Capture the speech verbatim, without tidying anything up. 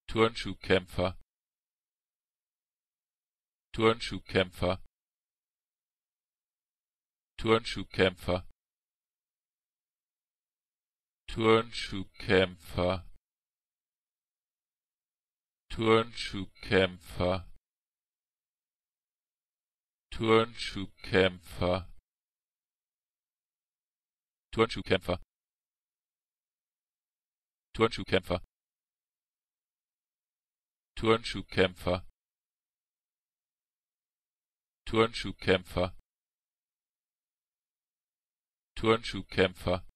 Turnschuhkämpfer, Turnschuhkämpfer, Turnschuhkämpfer, Turnschuhkämpfer, Turnschuhkämpfer, Turnschuhkämpfer, Turnschuhkämpfer, Turnschuhkämpfer, Turnschuhkämpfer, Turnschuhkämpfer, Turnschuhkämpfer,